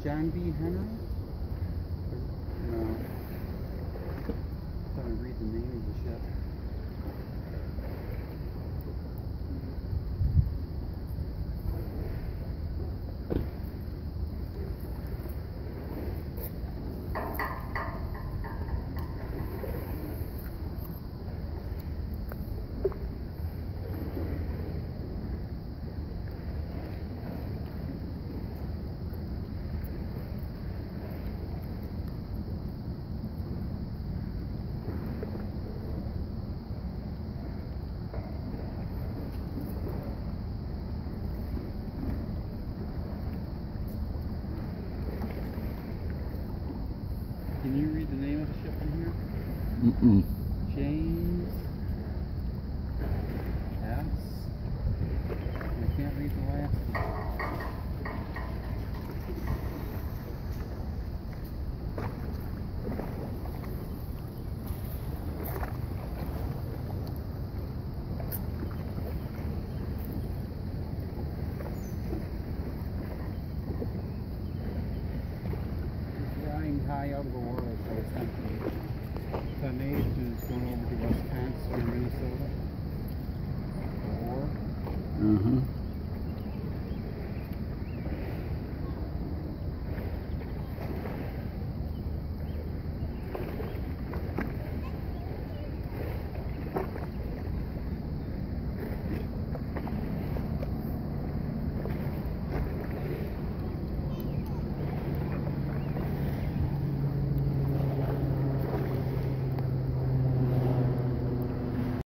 John B. Henry? No. I'm trying to read the name of the ship. Can you read the name of the ship in here? Mm-mm. James S. I can't read the last one. High out of the water, so it's empty. Tonnage is going over to Wisconsin or Minnesota. Or Mm-hmm.